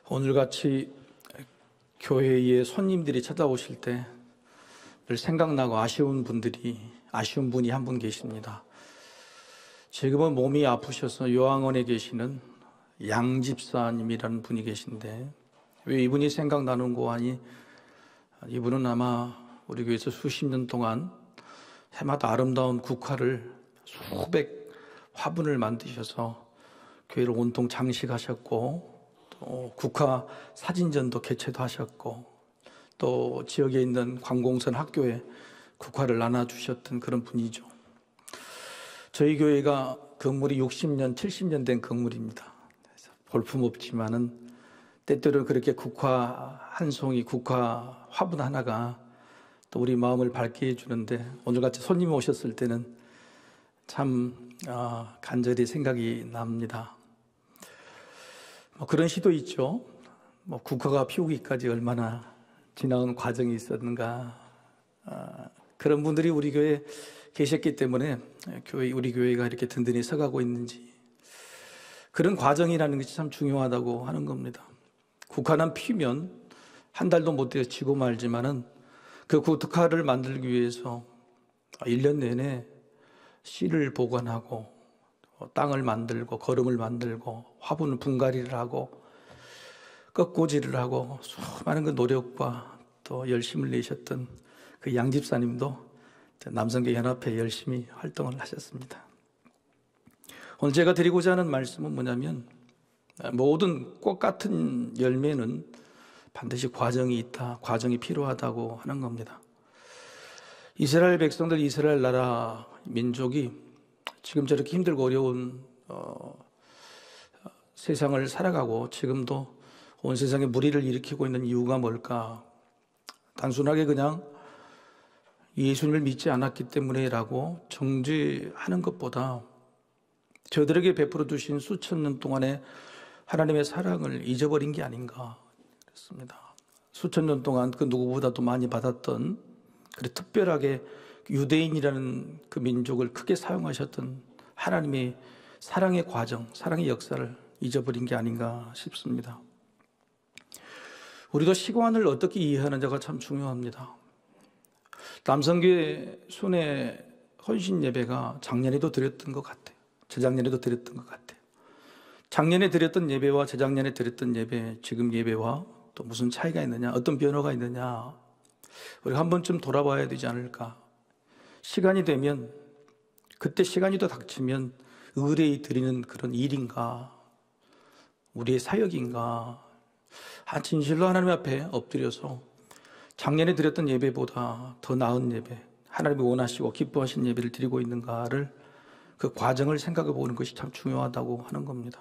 오늘같이 교회에 손님들이 찾아오실 때 늘 생각나고 아쉬운 분이 한 분 계십니다. 지금은 몸이 아프셔서 요양원에 계시는 양 집사님이라는 분이 계신데, 왜 이분이 생각나는고 하니, 이분은 아마 우리 교회에서 수십 년 동안 해마다 아름다운 국화를 수백 화분을 만드셔서 교회를 온통 장식하셨고, 또 국화 사진전도 개최도 하셨고, 또 지역에 있는 관공선 학교에 국화를 나눠주셨던 그런 분이죠. 저희 교회가 건물이 60년, 70년 된 건물입니다. 그래서 볼품없지만은 때때로 그렇게 국화 한 송이, 국화 화분 하나가 또 우리 마음을 밝게 해주는데, 오늘같이 손님이 오셨을 때는 참 간절히 생각이 납니다. 그런 시도 있죠. 국화가 피우기까지 얼마나 지나온 과정이 있었는가. 그런 분들이 우리 교회에 계셨기 때문에 우리 교회가 이렇게 든든히 서가고 있는지, 그런 과정이라는 것이 참 중요하다고 하는 겁니다. 국화는 피면 한 달도 못 되어 지고 말지만은 그 국화를 만들기 위해서 1년 내내 씨를 보관하고 땅을 만들고 거름을 만들고 화분을 분갈이를 하고 꺾고지를 하고 수많은 그 노력과 또 열심을 내셨던 그 양 집사님도 남성교 연합회 열심히 활동을 하셨습니다. 오늘 제가 드리고자 하는 말씀은 뭐냐면, 모든 꽃 같은 열매는 반드시 과정이 있다, 과정이 필요하다고 하는 겁니다. 이스라엘 백성들, 이스라엘 나라 민족이 지금 저렇게 힘들고 어려운 세상을 살아가고 지금도 온 세상에 무리를 일으키고 있는 이유가 뭘까? 단순하게 그냥 예수님을 믿지 않았기 때문에라고 정죄하는 것보다 저들에게 베풀어 주신 수천 년 동안의 하나님의 사랑을 잊어버린 게 아닌가 그렇습니다. 수천 년 동안 그 누구보다도 많이 받았던, 그리고 특별하게 유대인이라는 그 민족을 크게 사용하셨던 하나님의 사랑의 과정, 사랑의 역사를 잊어버린 게 아닌가 싶습니다. 우리도 시간을 어떻게 이해하는지가 참 중요합니다. 남성교회 순회 헌신 예배가 작년에도 드렸던 것 같아요. 재작년에도 드렸던 것 같아요. 작년에 드렸던 예배와 재작년에 드렸던 예배, 지금 예배와 또 무슨 차이가 있느냐, 어떤 변화가 있느냐, 우리가 한 번쯤 돌아봐야 되지 않을까. 시간이 되면, 그때 시간이 더 닥치면 의뢰에 드리는 그런 일인가, 우리의 사역인가, 진실로 하나님 앞에 엎드려서 작년에 드렸던 예배보다 더 나은 예배, 하나님이 원하시고 기뻐하신 예배를 드리고 있는가를, 그 과정을 생각해 보는 것이 참 중요하다고 하는 겁니다.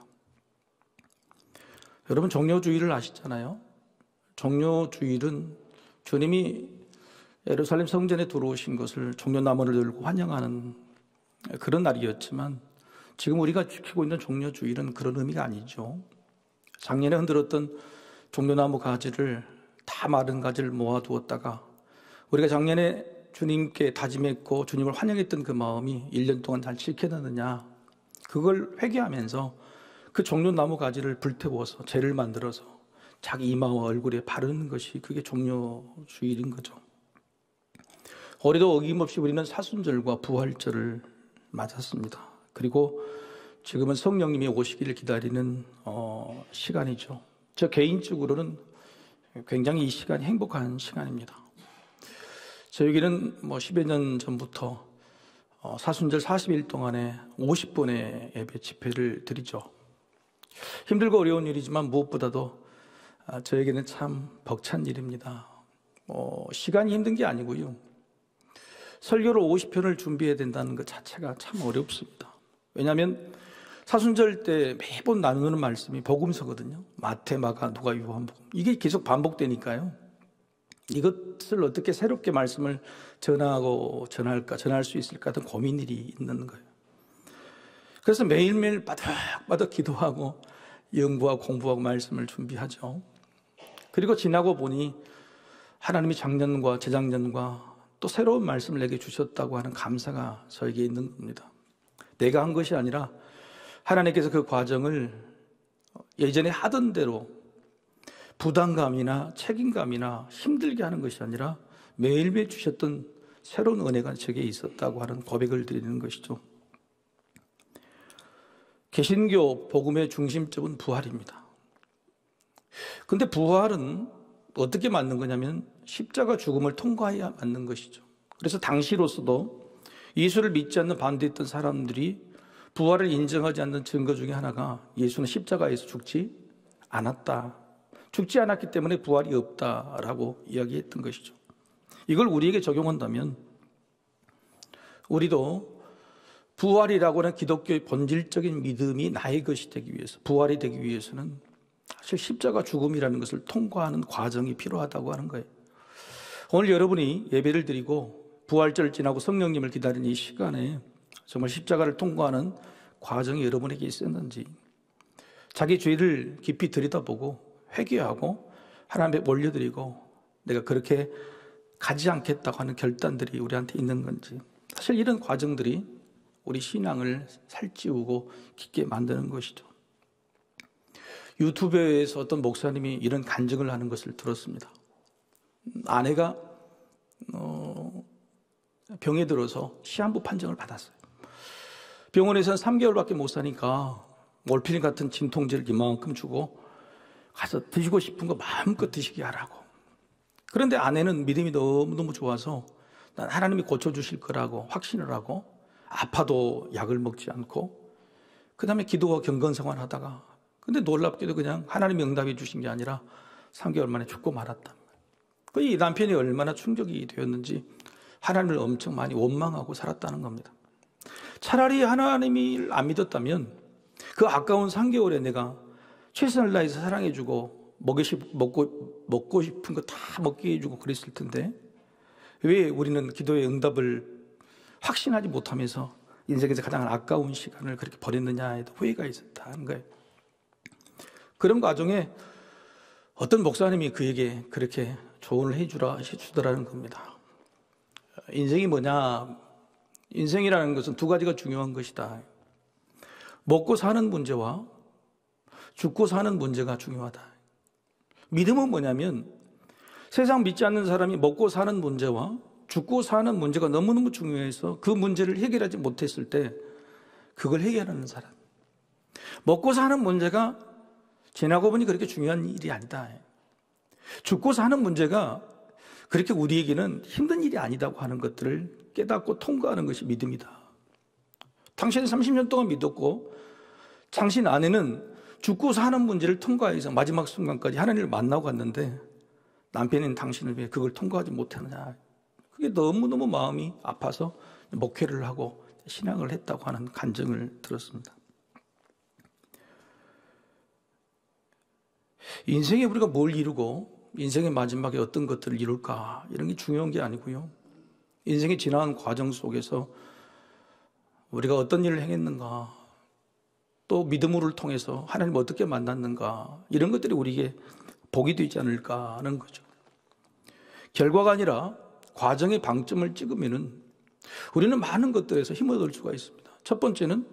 여러분, 종료주일을 아시잖아요. 종료주일은 주님이 예루살렘 성전에 들어오신 것을 종려나무를 들고 환영하는 그런 날이었지만, 지금 우리가 지키고 있는 종료주일은 그런 의미가 아니죠. 작년에 흔들었던 종려나무 가지를, 다 마른 가지를 모아두었다가 우리가 작년에 주님께 다짐했고 주님을 환영했던 그 마음이 1년 동안 잘 지켜졌느냐, 그걸 회개하면서 그 종려나무 가지를 불태워서 재를 만들어서 자기 이마와 얼굴에 바르는 것이, 그게 종료주일인 거죠. 올해도 어김없이 우리는 사순절과 부활절을 맞았습니다. 그리고 지금은 성령님이 오시기를 기다리는 시간이죠. 저 개인적으로는 굉장히 이 시간이 행복한 시간입니다. 저에게는 10여 년 전부터 사순절 40일 동안에 50번의 예배 집회를 드리죠. 힘들고 어려운 일이지만 무엇보다도 저에게는 참 벅찬 일입니다. 시간이 힘든 게 아니고요, 설교를 50편을 준비해야 된다는 것 자체가 참 어렵습니다. 왜냐하면 사순절 때 매번 나누는 말씀이 복음서거든요. 마태, 마가, 누가, 요한복음. 이게 계속 반복되니까요. 이것을 어떻게 새롭게 말씀을 전할 수 있을까 하는 고민이 있는 거예요. 그래서 매일매일 바닥바닥 기도하고 연구하고 공부하고 말씀을 준비하죠. 그리고 지나고 보니 하나님이 작년과 재작년과 또 새로운 말씀을 내게 주셨다고 하는 감사가 저에게 있는 겁니다. 내가 한 것이 아니라 하나님께서 그 과정을 예전에 하던 대로 부담감이나 책임감이나 힘들게 하는 것이 아니라 매일매일 주셨던 새로운 은혜가 제게 있었다고 하는 고백을 드리는 것이죠. 개신교 복음의 중심점은 부활입니다. 근데 부활은 어떻게 맞는 거냐면 십자가 죽음을 통과해야 맞는 것이죠. 그래서 당시로서도 예수를 믿지 않는 반대했던 사람들이 부활을 인정하지 않는 증거 중에 하나가 예수는 십자가에서 죽지 않았다. 죽지 않았기 때문에 부활이 없다라고 이야기했던 것이죠. 이걸 우리에게 적용한다면 우리도 부활이라고 하는 기독교의 본질적인 믿음이 나의 것이 되기 위해서, 부활이 되기 위해서는 사실 십자가 죽음이라는 것을 통과하는 과정이 필요하다고 하는 거예요. 오늘 여러분이 예배를 드리고 부활절을 지나고 성령님을 기다리는 이 시간에 정말 십자가를 통과하는 과정이 여러분에게 있었는지, 자기 죄를 깊이 들여다보고 회개하고 하나님 앞에 올려드리고 내가 그렇게 가지 않겠다고 하는 결단들이 우리한테 있는 건지, 사실 이런 과정들이 우리 신앙을 살찌우고 깊게 만드는 것이죠. 유튜브에서 어떤 목사님이 이런 간증을 하는 것을 들었습니다. 아내가 병에 들어서 시한부 판정을 받았어요. 병원에서는 3개월밖에 못 사니까 몰피린 같은 진통제를 이만큼 주고 가서 드시고 싶은 거 마음껏 드시게 하라고. 그런데 아내는 믿음이 너무너무 좋아서 난 하나님이 고쳐주실 거라고 확신을 하고 아파도 약을 먹지 않고 그 다음에 기도와 경건생활 하다가, 근데 놀랍게도 그냥 하나님이 응답해 주신 게 아니라 3개월 만에 죽고 말았다. 이 남편이 얼마나 충격이 되었는지 하나님을 엄청 많이 원망하고 살았다는 겁니다. 차라리 하나님을 안 믿었다면 그 아까운 3개월에 내가 최선을 다해서 사랑해주고 먹고 싶은 거 다 먹게 해주고 그랬을 텐데 왜 우리는 기도의 응답을 확신하지 못하면서 인생에서 가장 아까운 시간을 그렇게 보냈느냐에도 후회가 있었다는 거예요. 그런 과정에 어떤 목사님이 그에게 그렇게 조언을 해주더라는 겁니다. 인생이 뭐냐? 인생이라는 것은 두 가지가 중요한 것이다. 먹고 사는 문제와 죽고 사는 문제가 중요하다. 믿음은 뭐냐면 세상 믿지 않는 사람이 먹고 사는 문제와 죽고 사는 문제가 너무너무 중요해서 그 문제를 해결하지 못했을 때 그걸 해결하는 사람. 먹고 사는 문제가 지나고 보니 그렇게 중요한 일이 아니다. 죽고 사는 문제가 그렇게 우리에게는 힘든 일이 아니다고 하는 것들을 깨닫고 통과하는 것이 믿음이다. 당신은 30년 동안 믿었고 당신 아내는 죽고 사는 문제를 통과해서 마지막 순간까지 하나님을 만나고 갔는데 남편인 당신을 왜 그걸 통과하지 못하느냐. 그게 너무너무 마음이 아파서 목회를 하고 신앙을 했다고 하는 간증을 들었습니다. 인생에 우리가 뭘 이루고 인생의 마지막에 어떤 것들을 이룰까 이런 게 중요한 게 아니고요. 인생의 지나간 과정 속에서 우리가 어떤 일을 행했는가, 또 믿음을 통해서 하나님을 어떻게 만났는가, 이런 것들이 우리에게 복이 되지 않을까 하는 거죠. 결과가 아니라 과정의 방점을 찍으면은 우리는 많은 것들에서 힘을 얻을 수가 있습니다. 첫 번째는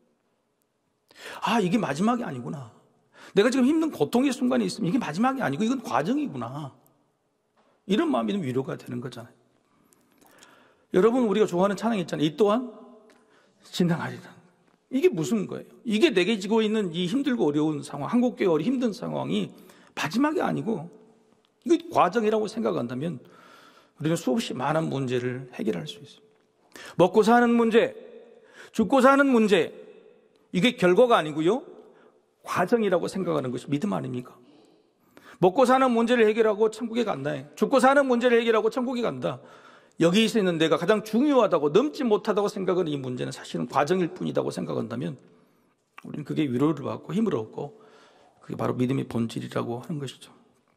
이게 마지막이 아니구나. 내가 지금 힘든 고통의 순간이 있으면 이게 마지막이 아니고 이건 과정이구나. 이런 마음이 위로가 되는 거잖아요. 여러분, 우리가 좋아하는 찬양이 있잖아요. 이 또한 지나가리라. 이게 무슨 거예요? 이게 내게 지고 있는 이 힘들고 어려운 상황, 한국교회 힘든 상황이 마지막이 아니고 이거 과정이라고 생각한다면 우리는 수없이 많은 문제를 해결할 수 있어요. 먹고 사는 문제, 죽고 사는 문제, 이게 결과가 아니고요, 과정이라고 생각하는 것이 믿음 아닙니까? 먹고 사는 문제를 해결하고 천국에 간다. 죽고 사는 문제를 해결하고 천국에 간다. 여기 있는 내가 가장 중요하다고 넘지 못하다고 생각하는 이 문제는 사실은 과정일 뿐이라고 생각한다면 우리는 그게 위로를 받고 힘을 얻고 그게 바로 믿음의 본질이라고 하는 것이죠.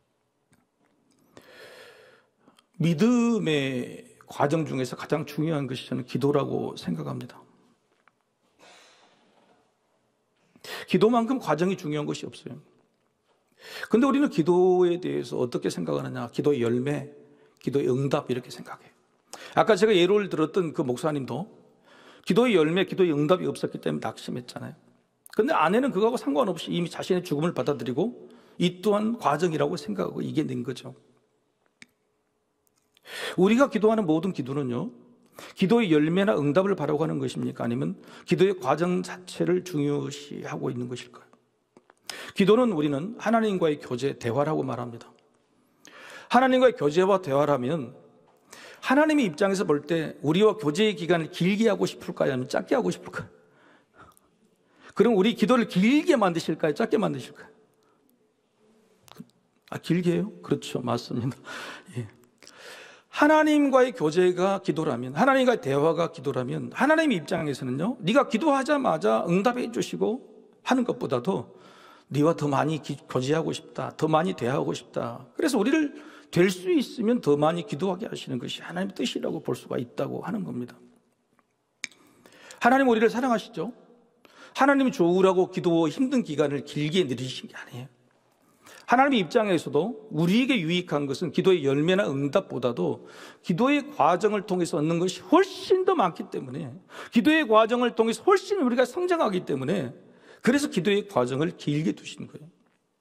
믿음의 과정 중에서 가장 중요한 것이 저는 기도라고 생각합니다. 기도만큼 과정이 중요한 것이 없어요. 그런데 우리는 기도에 대해서 어떻게 생각하느냐, 기도의 열매, 기도의 응답 이렇게 생각해요. 아까 제가 예를 들었던 그 목사님도 기도의 열매, 기도의 응답이 없었기 때문에 낙심했잖아요. 그런데 아내는 그거하고 상관없이 이미 자신의 죽음을 받아들이고 이 또한 과정이라고 생각하고 이겨낸 거죠. 우리가 기도하는 모든 기도는요, 기도의 열매나 응답을 바라고 하는 것입니까? 아니면 기도의 과정 자체를 중요시하고 있는 것일까요? 기도는 우리는 하나님과의 교제, 대화라고 말합니다. 하나님과의 교제와 대화라면 하나님의 입장에서 볼 때 우리와 교제의 기간을 길게 하고 싶을까요? 아니면 짧게 하고 싶을까요? 그럼 우리 기도를 길게 만드실까요? 짧게 만드실까요? 길게 해요? 그렇죠. 맞습니다. 예. 하나님과의 교제가 기도라면, 하나님과의 대화가 기도라면 하나님의 입장에서는요, 네가 기도하자마자 응답해 주시고 하는 것보다도 네와 더 많이 교제하고 싶다, 더 많이 대화하고 싶다. 그래서 우리를 될 수 있으면 더 많이 기도하게 하시는 것이 하나님의 뜻이라고 볼 수가 있다고 하는 겁니다. 하나님 우리를 사랑하시죠? 하나님이 좋으라고 기도 힘든 기간을 길게 늘리신 게 아니에요. 하나님의 입장에서도 우리에게 유익한 것은 기도의 열매나 응답보다도 기도의 과정을 통해서 얻는 것이 훨씬 더 많기 때문에, 기도의 과정을 통해서 훨씬 우리가 성장하기 때문에, 그래서 기도의 과정을 길게 두시는 거예요.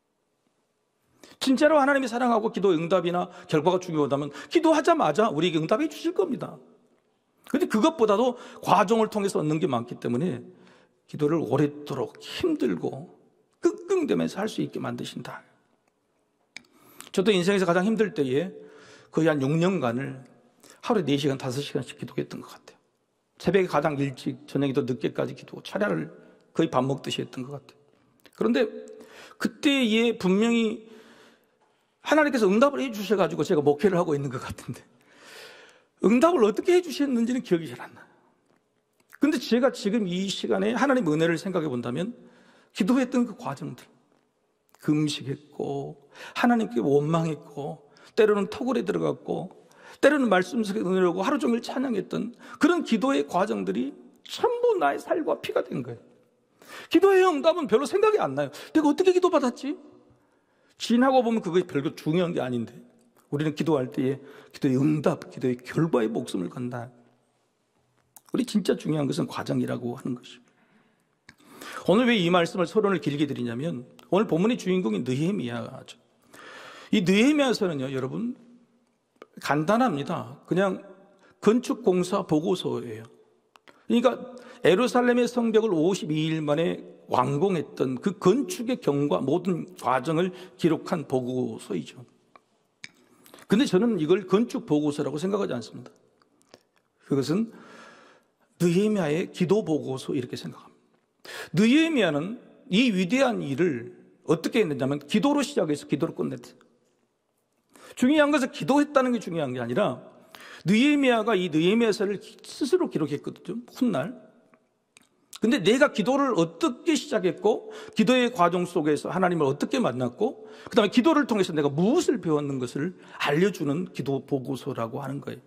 진짜로 하나님이 사랑하고 기도 응답이나 결과가 중요하다면 기도하자마자 우리에게 응답해 주실 겁니다. 그런데 그것보다도 과정을 통해서 얻는 게 많기 때문에 기도를 오랫도록 힘들고 끙끙대면서 할 수 있게 만드신다. 저도 인생에서 가장 힘들 때에 거의 한 6년간을 하루에 4시간, 5시간씩 기도했던 것 같아요. 새벽에 가장 일찍, 저녁에 더 늦게까지 기도하고 차례를 거의 밥 먹듯이 했던 것 같아요. 그런데 그때에 분명히 하나님께서 응답을 해 주셔가지고 제가 목회를 하고 있는 것 같은데, 응답을 어떻게 해 주셨는지는 기억이 잘 안 나요. 그런데 제가 지금 이 시간에 하나님의 은혜를 생각해 본다면 기도했던 그 과정들, 금식했고 하나님께 원망했고 때로는 토굴에 들어갔고 때로는 말씀 속에 은혜로고 하루 종일 찬양했던 그런 기도의 과정들이 전부 나의 살과 피가 된 거예요. 기도의 응답은 별로 생각이 안 나요. 내가 어떻게 기도받았지? 지나고 보면 그게 별로 중요한 게 아닌데, 우리는 기도할 때에 기도의 응답, 기도의 결과에 목숨을 건다. 우리 진짜 중요한 것은 과정이라고 하는 것이죠. 오늘 왜 이 말씀을 서론을 길게 드리냐면, 오늘 본문의 주인공이 느헤미야죠. 이 느헤미야서는요, 여러분 간단합니다. 그냥 건축공사 보고서예요. 그러니까 예루살렘의 성벽을 52일 만에 완공했던 그 건축의 경과, 모든 과정을 기록한 보고서이죠. 근데 저는 이걸 건축 보고서라고 생각하지 않습니다. 그것은 느헤미야의 기도 보고서 이렇게 생각합니다. 느헤미야는 이 위대한 일을 어떻게 했느냐면 기도로 시작해서 기도로 끝냈어요. 중요한 것은 기도했다는 게 중요한 게 아니라, 느헤미야가 이 느헤미야서를 스스로 기록했거든요, 훗날. 근데 내가 기도를 어떻게 시작했고, 기도의 과정 속에서 하나님을 어떻게 만났고, 그 다음에 기도를 통해서 내가 무엇을 배웠는 것을 알려주는 기도 보고서라고 하는 거예요.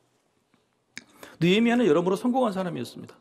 느헤미야는 여러모로 성공한 사람이었습니다.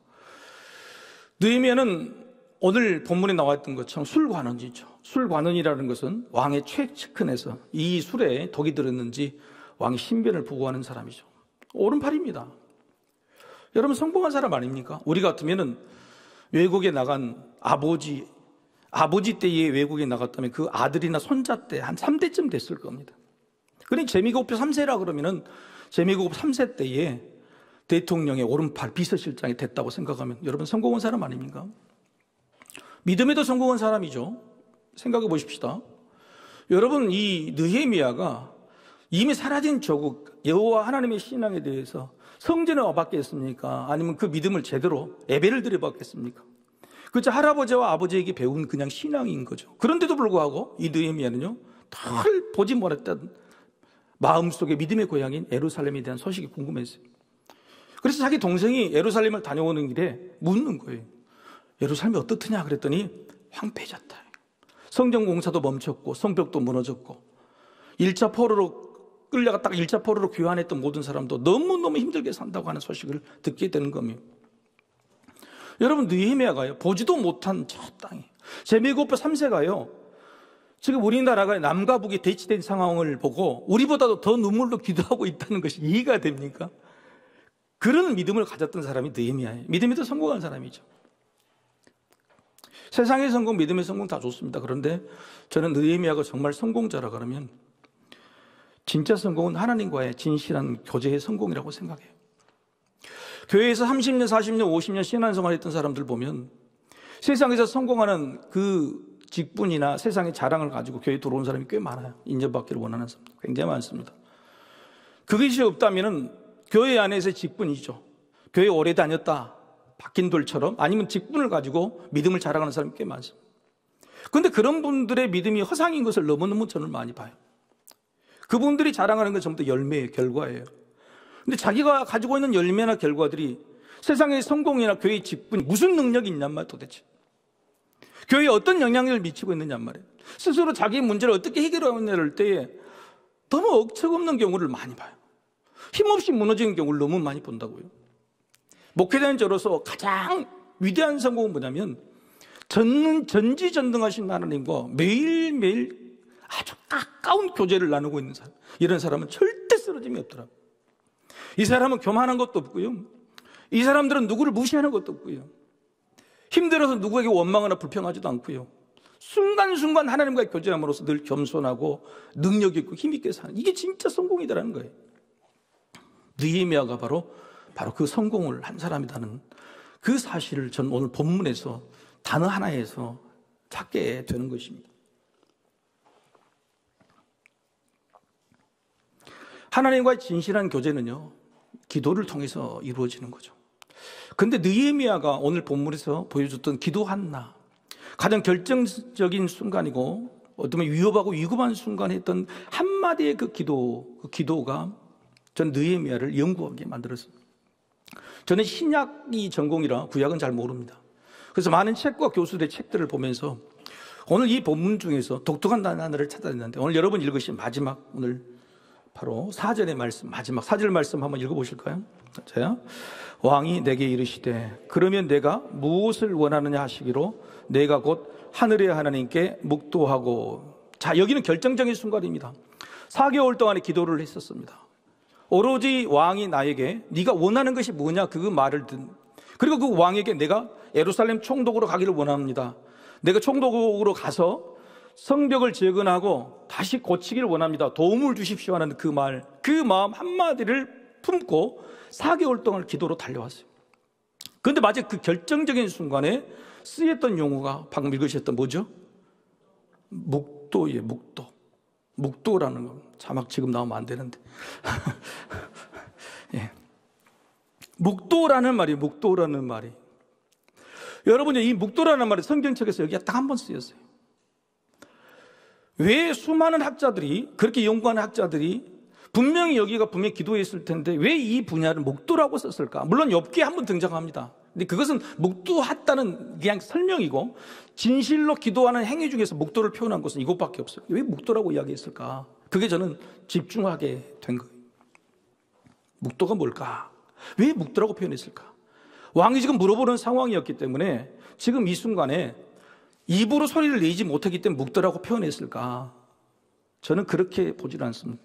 느헤미야는 오늘 본문에 나왔던 것처럼 술관원이죠. 술관원이라는 것은 왕의 최측근에서 이 술에 독이 들었는지 왕의 신변을 보고하는 사람이죠. 오른팔입니다. 여러분 성공한 사람 아닙니까? 우리 같으면은 외국에 나간 아버지 때에 외국에 나갔다면 그 아들이나 손자 때 한 3대쯤 됐을 겁니다. 그러니 재미고급 3세라 그러면은 재미고급 3세 때에 대통령의 오른팔 비서실장이 됐다고 생각하면 여러분 성공한 사람 아닙니까? 믿음에도 성공한 사람이죠. 생각해 보십시다. 여러분, 이 느헤미야가 이미 사라진 조국 여호와 하나님의 신앙에 대해서 성전에 와봤겠습니까? 아니면 그 믿음을 제대로 예배를 드려봤겠습니까? 그저 할아버지와 아버지에게 배운 그냥 신앙인 거죠. 그런데도 불구하고 이 느헤미야는요, 늘 보지 못했던 마음속에 믿음의 고향인 예루살렘에 대한 소식이 궁금했어요. 그래서 자기 동생이 예루살렘을 다녀오는 길에 묻는 거예요. 예루살렘이 어떻더냐 그랬더니 황폐해졌다. 성전 공사도 멈췄고 성벽도 무너졌고 1차 포로로 끌려갔다가 1차 포로로 귀환했던 모든 사람도 너무너무 힘들게 산다고 하는 소식을 듣게 되는 겁니다. 여러분, 느헤미야가요, 보지도 못한 저 땅에 재미고급 3세가요, 지금 우리나라가 남과 북이 대치된 상황을 보고 우리보다도 더 눈물로 기도하고 있다는 것이 이해가 됩니까? 그런 믿음을 가졌던 사람이 느헤미야예요. 믿음에도 성공한 사람이죠. 세상의 성공, 믿음의 성공 다 좋습니다. 그런데 저는 느헤미야가 정말 성공자라 그러면 진짜 성공은 하나님과의 진실한 교제의 성공이라고 생각해요. 교회에서 30년, 40년, 50년 신앙생활 했던 사람들 보면 세상에서 성공하는 그 직분이나 세상의 자랑을 가지고 교회에 들어온 사람이 꽤 많아요. 인정받기를 원하는 사람 굉장히 많습니다. 그것이 없다면 교회 안에서의 직분이죠. 교회 오래 다녔다, 박힌 돌처럼, 아니면 직분을 가지고 믿음을 자랑하는 사람이 꽤 많습니다. 그런데 그런 분들의 믿음이 허상인 것을 너무너무 저는 많이 봐요. 그분들이 자랑하는 건 전부 다 열매예요, 결과예요. 근데 자기가 가지고 있는 열매나 결과들이 세상의 성공이나 교회의 직분이 무슨 능력이 있냔 말이에요, 도대체. 교회에 어떤 영향력을 미치고 있느냔 말이에요. 스스로 자기의 문제를 어떻게 해결하느냐를 때에 너무 억척없는 경우를 많이 봐요. 힘없이 무너지는 경우를 너무 많이 본다고요. 목회자인 저로서 가장 위대한 성공은 뭐냐면 전지전능하신 하나님과 매일매일 아주 가까운 교제를 나누고 있는 사람. 이런 사람은 절대 쓰러짐이 없더라고요. 이 사람은 교만한 것도 없고요. 이 사람들은 누구를 무시하는 것도 없고요. 힘들어서 누구에게 원망하거나 불평하지도 않고요. 순간순간 하나님과의 교제함으로써 늘 겸손하고 능력 있고 힘 있게 사는, 이게 진짜 성공이다라는 거예요. 느헤미야가 바로 그 성공을 한 사람이라는 그 사실을 전 오늘 본문에서 단어 하나에서 찾게 되는 것입니다. 하나님과의 진실한 교제는요, 기도를 통해서 이루어지는 거죠. 근데 느헤미야가 오늘 본문에서 보여줬던 기도 하나, 가장 결정적인 순간이고 어쩌면 위협하고 위급한 순간에 했던 한마디의 그 기도가 전 느헤미야를 연구하게 만들었습니다. 저는 신약이 전공이라 구약은 잘 모릅니다. 그래서 많은 책과 교수들의 책들을 보면서 오늘 이 본문 중에서 독특한 단어 하나를 찾아냈는데, 오늘 여러분 읽으신 마지막, 오늘 바로 4절의 말씀, 마지막 4절 말씀 한번 읽어보실까요? 자, 왕이 내게 이르시되 그러면 내가 무엇을 원하느냐 하시기로 내가 곧 하늘의 하나님께 묵도하고. 자, 여기는 결정적인 순간입니다. 4개월 동안의 기도를 했었습니다. 오로지 왕이 나에게 네가 원하는 것이 뭐냐 그 말을 그리고 그 왕에게 내가 예루살렘 총독으로 가기를 원합니다. 내가 총독으로 가서 성벽을 재건하고 다시 고치기를 원합니다. 도움을 주십시오 하는 그 말, 그 마음 한마디를 품고 4개월 동안 기도로 달려왔어요. 그런데 마치 그 결정적인 순간에 쓰였던 용어가 방금 읽으셨던 뭐죠? 묵도예요. 묵도라는 거. 자막 지금 나오면 안 되는데. 예. 묵도라는 말이. 여러분, 이 묵도라는 말이 성경책에서 여기가 딱 한 번 쓰였어요. 왜 수많은 학자들이, 그렇게 연구하는 학자들이 분명히 여기가 분명히 기도했을 텐데 왜 이 분야를 묵도라고 썼을까? 물론 욥기에 한 번 등장합니다. 근데 그것은 묵도했다는 그냥 설명이고, 진실로 기도하는 행위 중에서 묵도를 표현한 것은 이것밖에 없어요. 왜 묵도라고 이야기했을까? 그게 저는 집중하게 된 거예요. 묵도가 뭘까? 왜 묵도라고 표현했을까? 왕이 지금 물어보는 상황이었기 때문에 지금 이 순간에 입으로 소리를 내지 못하기 때문에 묵도라고 표현했을까? 저는 그렇게 보질 않습니다.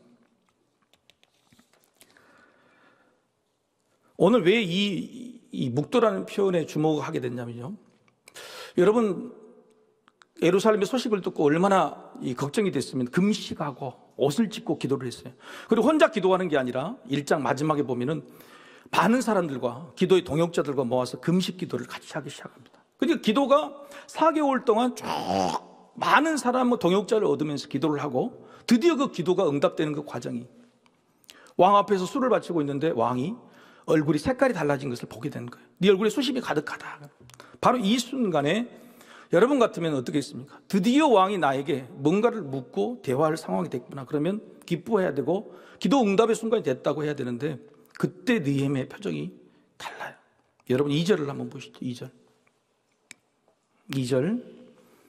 오늘 왜 이 묵도라는 표현에 주목을 하게 됐냐면요, 여러분, 예루살렘의 소식을 듣고 얼마나 걱정이 됐으면 금식하고 옷을 찢고 기도를 했어요. 그리고 혼자 기도하는 게 아니라 1장 마지막에 보면은 많은 사람들과 기도의 동역자들과 모아서 금식 기도를 같이 하기 시작합니다. 그러니까 기도가 4개월 동안 쭉 많은 사람 동역자를 얻으면서 기도를 하고 드디어 그 기도가 응답되는 그 과정이, 왕 앞에서 술을 바치고 있는데 왕이 얼굴이 색깔이 달라진 것을 보게 되는 거예요. 네 얼굴에 수심이 가득하다. 바로 이 순간에 여러분 같으면 어떻게 했습니까? 드디어 왕이 나에게 뭔가를 묻고 대화할 상황이 됐구나. 그러면 기뻐해야 되고 기도 응답의 순간이 됐다고 해야 되는데, 그때 느헤미야의 표정이 달라요. 여러분 2절을 한번 보시죠. 2절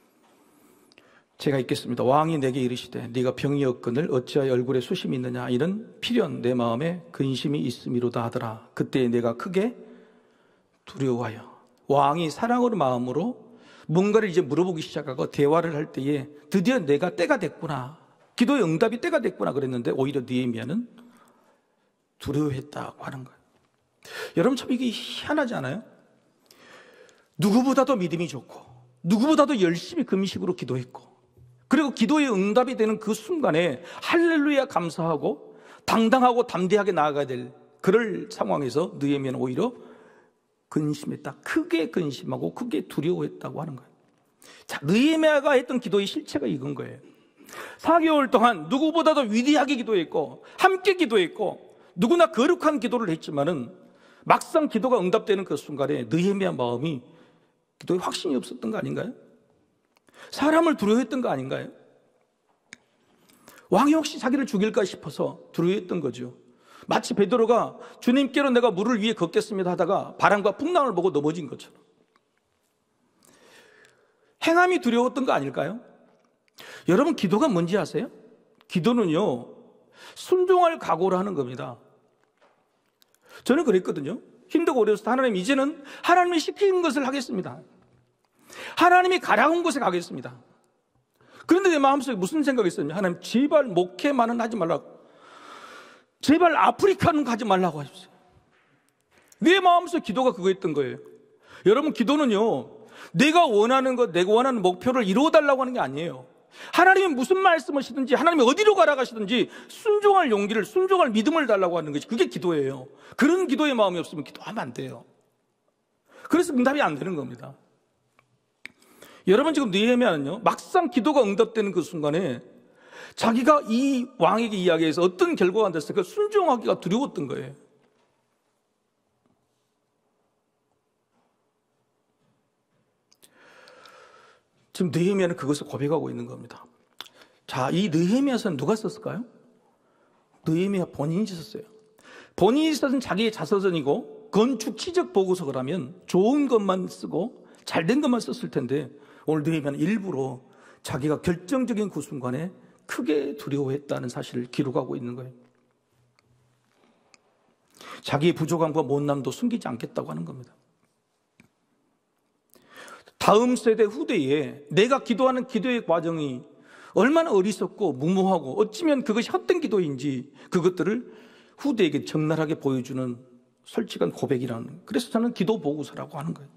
제가 읽겠습니다. 왕이 내게 이르시되 네가 병이 없거늘 어찌하여 얼굴에 수심이 있느냐. 이는 필연 내 마음에 근심이 있음이로다 하더라. 그때 내가 크게 두려워하여. 왕이 사랑으로 마음으로 뭔가를 이제 물어보기 시작하고 대화를 할 때에 드디어 내가 때가 됐구나, 기도의 응답이 때가 됐구나 그랬는데 오히려 느헤미야는 두려워했다고 하는 거예요. 여러분, 참 이게 희한하지 않아요? 누구보다도 믿음이 좋고 누구보다도 열심히 금식으로 기도했고, 그리고 기도의 응답이 되는 그 순간에 할렐루야 감사하고 당당하고 담대하게 나아가야 될 그럴 상황에서 느헤미야는 오히려 근심했다. 크게 근심하고 크게 두려워했다고 하는 거예요. 자, 느헤미야가 했던 기도의 실체가 이건 거예요. 4개월 동안 누구보다도 위대하게 기도했고 함께 기도했고 누구나 거룩한 기도를 했지만은 막상 기도가 응답되는 그 순간에 느헤미야 마음이 기도에 확신이 없었던 거 아닌가요? 사람을 두려워했던 거 아닌가요? 왕이 혹시 자기를 죽일까 싶어서 두려워했던 거죠. 마치 베드로가 주님께로 내가 물을 위에 걷겠습니다 하다가 바람과 풍랑을 보고 넘어진 것처럼. 행함이 두려웠던 거 아닐까요? 여러분, 기도가 뭔지 아세요? 기도는요, 순종할 각오를 하는 겁니다. 저는 그랬거든요. 힘들고 어려웠을 때 하나님, 이제는 하나님이 시키는 것을 하겠습니다. 하나님이 가라운 곳에 가겠습니다. 그런데 내 마음속에 무슨 생각이 있었냐? 하나님, 제발 목회만은 하지 말라고. 제발 아프리카는 가지 말라고 하십시오. 내 마음속 기도가 그거였던 거예요. 여러분, 기도는요, 내가 원하는 것, 내가 원하는 목표를 이루어달라고 하는 게 아니에요. 하나님이 무슨 말씀하시든지, 하나님이 어디로 가라 가시든지 순종할 용기를, 순종할 믿음을 달라고 하는 것이, 그게 기도예요. 그런 기도의 마음이 없으면 기도하면 안 돼요. 그래서 응답이 안 되는 겁니다. 여러분, 지금 느헤미야는요, 막상 기도가 응답되는 그 순간에 자기가 이 왕에게 이야기해서 어떤 결과가 됐을까 순종하기가 두려웠던 거예요. 지금 느헤미야는 그것을 고백하고 있는 겁니다. 자, 이 느헤미야서는 누가 썼을까요? 느헤미야 본인이 썼어요. 본인이 쓴 자기의 자서전이고 건축 치적 보고서를 하면 좋은 것만 쓰고 잘된 것만 썼을 텐데, 오늘 느헤미야는 일부러 자기가 결정적인 그 순간에 크게 두려워했다는 사실을 기록하고 있는 거예요. 자기의 부족함과 못남도 숨기지 않겠다고 하는 겁니다. 다음 세대 후대에 내가 기도하는 기도의 과정이 얼마나 어리석고 무모하고 어찌면 그것이 헛된 기도인지 그것들을 후대에게 적나라하게 보여주는 솔직한 고백이라는, 그래서 저는 기도 보고서라고 하는 거예요.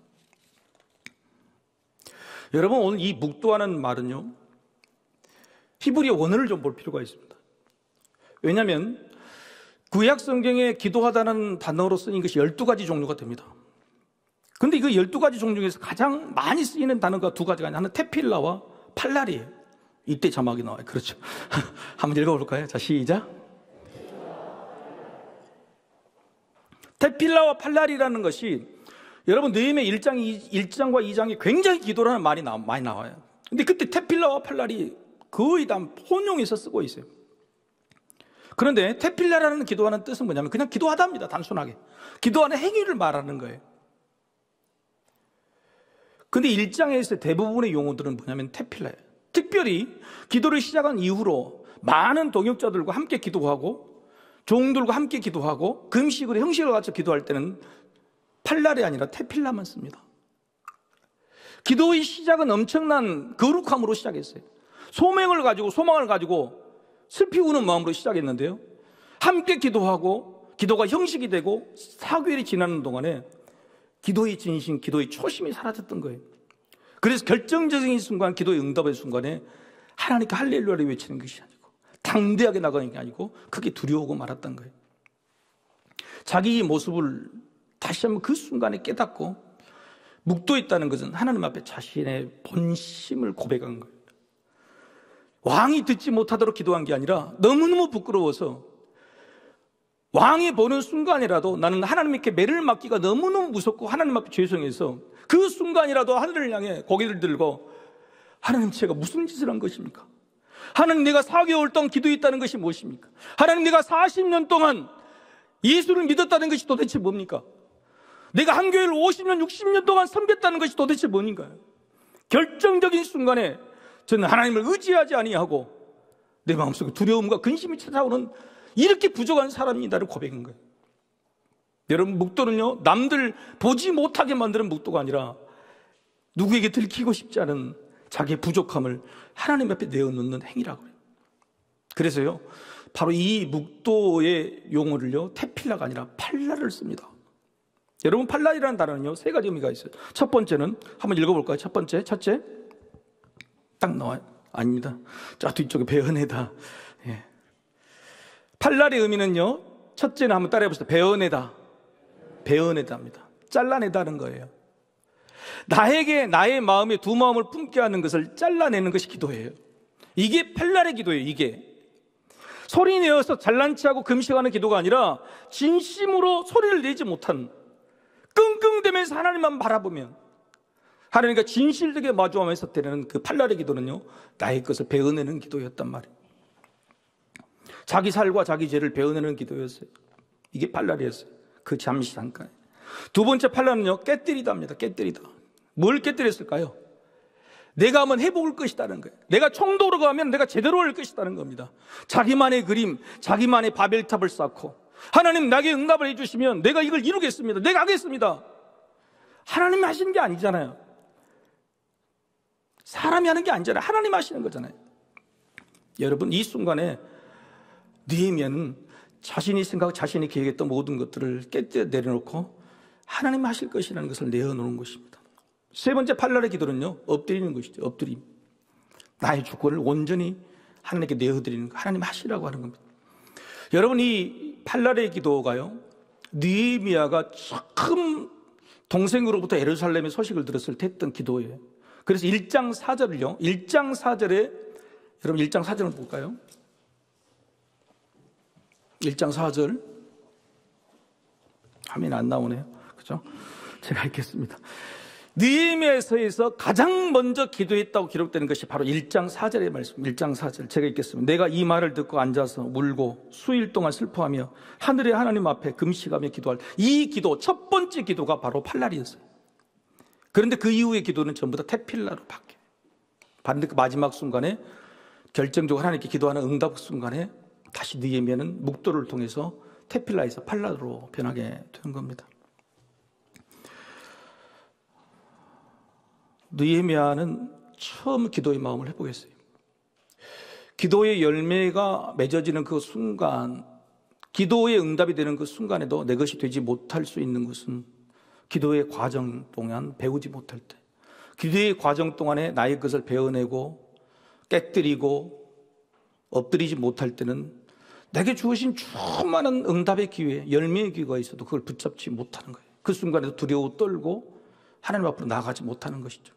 여러분, 오늘 이 묵도하는 말은요, 히브리어 원어를 좀 볼 필요가 있습니다. 왜냐하면 구약 성경에 기도하다는 단어로 쓰인 것이 12가지 종류가 됩니다. 그런데 그 12가지 종류 중에서 가장 많이 쓰이는 단어가 2가지가 아니라, 하나는 테필라와 팔랄이에요. 이때 자막이 나와요. 그렇죠. 한번 읽어볼까요? 자, 시작. 테필라와 팔랄이라는 것이 여러분 느헤미야 1장과 2장에 굉장히 기도라는 말이 많이 나와요. 근데 그때 테필라와 팔랄이 거의 다 혼용해서 쓰고 있어요. 그런데 테필라라는 기도하는 뜻은 뭐냐면 그냥 기도하다입니다. 단순하게. 기도하는 행위를 말하는 거예요. 근데 1장에서 대부분의 용어들은 뭐냐면 테필라예요. 특별히 기도를 시작한 이후로 많은 동역자들과 함께 기도하고 종들과 함께 기도하고 금식으로 형식을 갖춰 기도할 때는 팔랄이 아니라 테필라만 씁니다. 기도의 시작은 엄청난 거룩함으로 시작했어요. 소망을 가지고 슬피 우는 마음으로 시작했는데요, 함께 기도하고 기도가 형식이 되고 4개월이 지나는 동안에 기도의 진심, 기도의 초심이 사라졌던 거예요. 그래서 결정적인 순간, 기도의 응답의 순간에 하나님께 할렐루야를 외치는 것이 아니고 당대하게 나가는 게 아니고 크게 두려워하고 말았던 거예요. 자기의 모습을 다시 한번 그 순간에 깨닫고 묵도했다는 것은 하나님 앞에 자신의 본심을 고백한 거예요. 왕이 듣지 못하도록 기도한 게 아니라 너무너무 부끄러워서 왕이 보는 순간이라도 나는 하나님께 매를 맞기가 너무너무 무섭고 하나님 앞에 죄송해서 그 순간이라도 하늘을 향해 고개를 들고, 하나님, 제가 무슨 짓을 한 것입니까? 하나님, 내가 4개월 동안 기도했다는 것이 무엇입니까? 하나님, 내가 40년 동안 예수를 믿었다는 것이 도대체 뭡니까? 내가 한 교회를 50년, 60년 동안 섬겼다는 것이 도대체 뭔가요? 결정적인 순간에 저는 하나님을 의지하지 아니하고 내 마음속에 두려움과 근심이 찾아오는 이렇게 부족한 사람이다를 고백한 거예요. 여러분, 묵도는요, 남들 보지 못하게 만드는 묵도가 아니라 누구에게 들키고 싶지 않은 자기의 부족함을 하나님 앞에 내어놓는 행위라고 해요. 그래서요, 바로 이 묵도의 용어를요, 테필라가 아니라 팔라를 씁니다. 여러분, 팔날이라는 단어는요, 세 가지 의미가 있어요. 첫 번째는 한번 읽어볼까요? 첫째 딱 나와요. 아닙니다. 저 뒤쪽에 베어내다. 예. 팔날의 의미는요, 첫째는 한번 따라해보세요. 베어내다입니다. 잘라내다는 거예요. 나에게 나의 마음에 두 마음을 품게 하는 것을 잘라내는 것이 기도예요. 이게 팔날의 기도예요. 이게 소리 내어서 잘난 체하고 금식하는 기도가 아니라 진심으로 소리를 내지 못한, 끙끙대면서 하나님만 바라보면 하나님과 진실되게 마주하면서 드리는 그 팔날의 기도는요, 나의 것을 베어내는 기도였단 말이에요. 자기 살과 자기 죄를 베어내는 기도였어요. 이게 팔날이었어요. 그 잠시 잠깐. 두 번째 팔날은요, 깨뜨리다입니다. 깨뜨리다. 뭘 깨뜨렸을까요? 내가 한번 해볼 것이다는 거예요. 내가 총독으로 가면 내가 제대로 할 것이다는 겁니다. 자기만의 그림, 자기만의 바벨탑을 쌓고, 하나님 나에게 응답을 해주시면 내가 이걸 이루겠습니다. 내가 하겠습니다. 하나님이 하시는 게 아니잖아요. 사람이 하는 게 아니잖아요. 하나님 하시는 거잖아요. 여러분, 이 순간에 느헤미야는 자신이 생각하고 자신이 계획했던 모든 것들을 깨뜨려 내려놓고 하나님 하실 것이라는 것을 내어놓는 것입니다. 세 번째 팔날의 기도는요, 엎드리는 것이죠. 엎드림. 나의 주권을 온전히 하나님께 내어드리는 거, 하나님 하시라고 하는 겁니다. 여러분, 이 팔날의 기도가요, 느헤미야가 처음 동생으로부터 예루살렘의 소식을 들었을 때 했던 기도예요. 그래서 1장 4절을요, 1장 4절에, 여러분 1장 4절을 볼까요? 1장 4절. 화면이 안 나오네요. 그죠? 제가 읽겠습니다. 느헤미야서에서 가장 먼저 기도했다고 기록되는 것이 바로 1장 4절의 말씀. 1장 4절 제가 읽겠습니다. 내가 이 말을 듣고 앉아서 울고 수일 동안 슬퍼하며 하늘의 하나님 앞에 금식하며 기도할, 이 기도, 첫 번째 기도가 바로 팔날이었어요. 그런데 그 이후의 기도는 전부 다 테필라로 바뀌어요. 반대 그 마지막 순간에 결정적으로 하나님께 기도하는 응답 순간에 다시 느헤미야는 묵도를 통해서 테필라에서 팔라로 변하게 되는 겁니다. 느헤미야는 처음 기도의 마음을 회복했어요. 기도의 열매가 맺어지는 그 순간, 기도의 응답이 되는 그 순간에도 내 것이 되지 못할 수 있는 것은 기도의 과정 동안 배우지 못할 때, 기도의 과정 동안에 나의 것을 베어내고 깨뜨리고 엎드리지 못할 때는 내게 주어진 수많은 응답의 기회, 열매의 기회가 있어도 그걸 붙잡지 못하는 거예요. 그 순간에도 두려워 떨고 하나님 앞으로 나아가지 못하는 것이죠.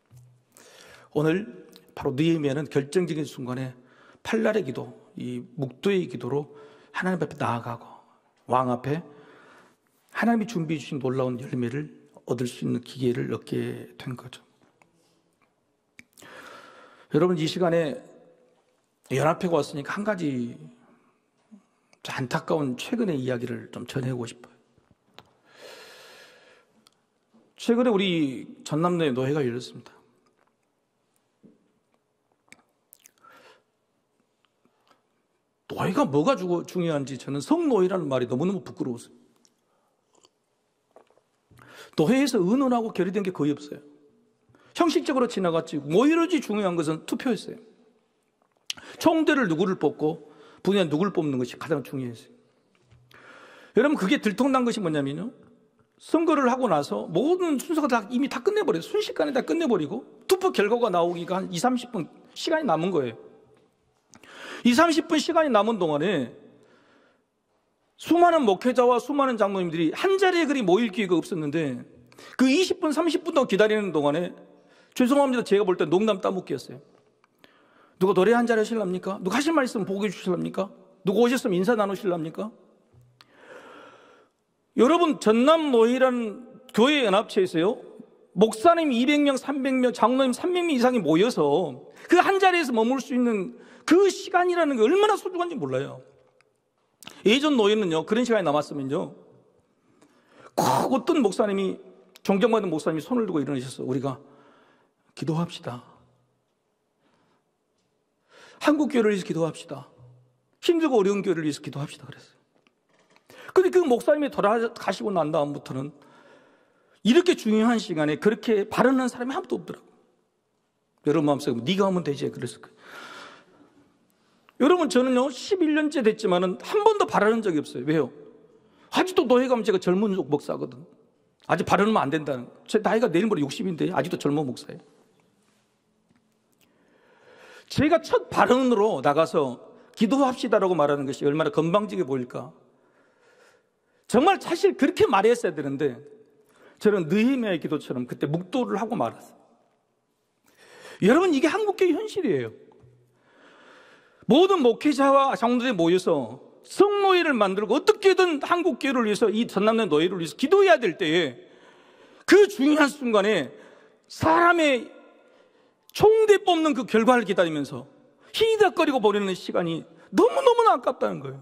오늘 바로 느헤미야는 결정적인 순간에 팔날의 기도, 이 묵도의 기도로 하나님 앞에 나아가고 왕 앞에 하나님이 준비해 주신 놀라운 열매를 얻을 수 있는 기회를 얻게 된 거죠. 여러분, 이 시간에 연합회가 왔으니까 한 가지 안타까운 최근의 이야기를 좀 전해보고 싶어요. 최근에 우리 전남도에 노회가 열렸습니다. 노회가 뭐가 중요한지 저는 성노회라는 말이 너무너무 부끄러웠어요. 노회에서 의논하고 결의된 게 거의 없어요. 형식적으로 지나갔지 오히려지 중요한 것은 투표였어요. 총대를 누구를 뽑고 분야 누구를 뽑는 것이 가장 중요했어요. 여러분, 그게 들통난 것이 뭐냐면요, 선거를 하고 나서 모든 순서가 이미 다 끝내버려요. 순식간에 다 끝내버리고 투표 결과가 나오기가 한 20-30분 시간이 남은 거예요. 20-30분 시간이 남은 동안에 수많은 목회자와 수많은 장로님들이 한 자리에 그리 모일 기회가 없었는데 그 20분, 30분 기다리는 동안에 죄송합니다, 제가 볼 때 농담 따먹기였어요. 누가 노래 한 자리 하실랍니까? 누가 하실 말 있으면 보고 해주실랍니까? 누가 오셨으면 인사 나누실랍니까? 여러분, 전남노회라는 교회 연합체에서요, 목사님 200명, 300명, 장로님 300명 이상이 모여서 그 한 자리에서 머물 수 있는 그 시간이라는 게 얼마나 소중한지 몰라요. 예전 노예는요, 그런 시간이 남았으면요, 꼭 어떤 목사님이, 존경받는 목사님이 손을 들고 일어나셔서 우리가 기도합시다. 한국 교회를 위해서 기도합시다. 힘들고 어려운 교회를 위해서 기도합시다 그랬어요. 근데 그 목사님이 돌아가시고 난 다음부터는 이렇게 중요한 시간에 그렇게 발언하는 사람이 아무도 없더라고요. 여러분 마음속에 네가 하면 되지 그랬을 거예요. 여러분, 저는요 11년째 됐지만은 한 번도 발언한 적이 없어요. 왜요? 아직도 노예 가면 제가 젊은 목사거든. 아직 발언하면 안 된다는. 제 나이가 내일 모레 60인데 아직도 젊은 목사예요. 제가 첫 발언으로 나가서 기도합시다라고 말하는 것이 얼마나 건방지게 보일까. 정말 사실 그렇게 말했어야 되는데 저는 느헤미야의 기도처럼 그때 묵도를 하고 말았어요. 여러분, 이게 한국교회 현실이에요. 모든 목회자와 장로들이 모여서 성노예를 만들고 어떻게든 한국교회를 위해서, 이 전남대 노예를 위해서 기도해야 될 때에 그 중요한 순간에 사람의 총대 뽑는 그 결과를 기다리면서 희덕거리고 보내는 시간이 너무너무 아깝다는 거예요.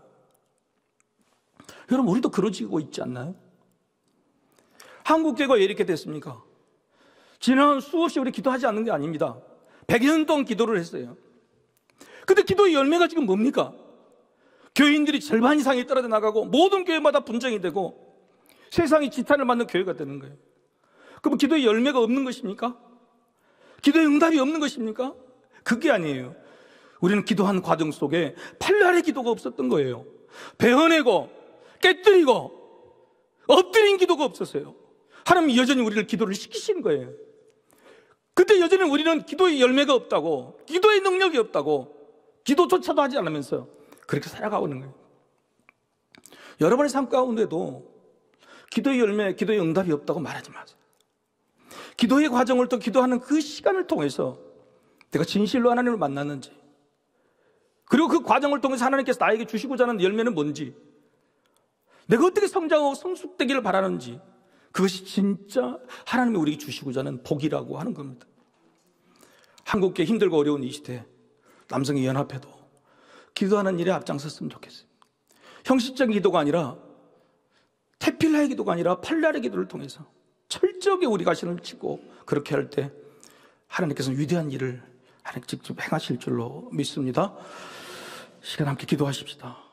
여러분, 우리도 그러지고 있지 않나요? 한국교회가 왜 이렇게 됐습니까? 지난 수없이 우리 기도하지 않는 게 아닙니다. 100여 년 동안 기도를 했어요. 근데 기도의 열매가 지금 뭡니까? 교인들이 절반 이상이 떨어져 나가고 모든 교회마다 분쟁이 되고 세상이 지탄을 받는 교회가 되는 거예요. 그럼 기도의 열매가 없는 것입니까? 기도의 응답이 없는 것입니까? 그게 아니에요. 우리는 기도한 과정 속에 팔날의 기도가 없었던 거예요. 베어내고 깨뜨리고 엎드린 기도가 없었어요. 하나님이 여전히 우리를 기도를 시키시는 거예요. 그때 여전히 우리는 기도의 열매가 없다고, 기도의 능력이 없다고, 기도조차도 하지 않으면서 그렇게 살아가고 있는 거예요. 여러분의 삶 가운데도 기도의 열매, 기도의 응답이 없다고 말하지 마세요. 기도의 과정을 또 기도하는 그 시간을 통해서 내가 진실로 하나님을 만났는지, 그리고 그 과정을 통해서 하나님께서 나에게 주시고자 하는 열매는 뭔지, 내가 어떻게 성장하고 성숙되기를 바라는지, 그것이 진짜 하나님이 우리에게 주시고자 하는 복이라고 하는 겁니다. 한국교회 힘들고 어려운 이 시대에 남성의 연합회도 기도하는 일에 앞장섰으면 좋겠어요. 형식적인 기도가 아니라, 태필라의 기도가 아니라 팔날의 기도를 통해서 철저하게 우리 자신을 치고 그렇게 할 때 하나님께서는 위대한 일을 하나님 직접 행하실 줄로 믿습니다. 시간 함께 기도하십시다.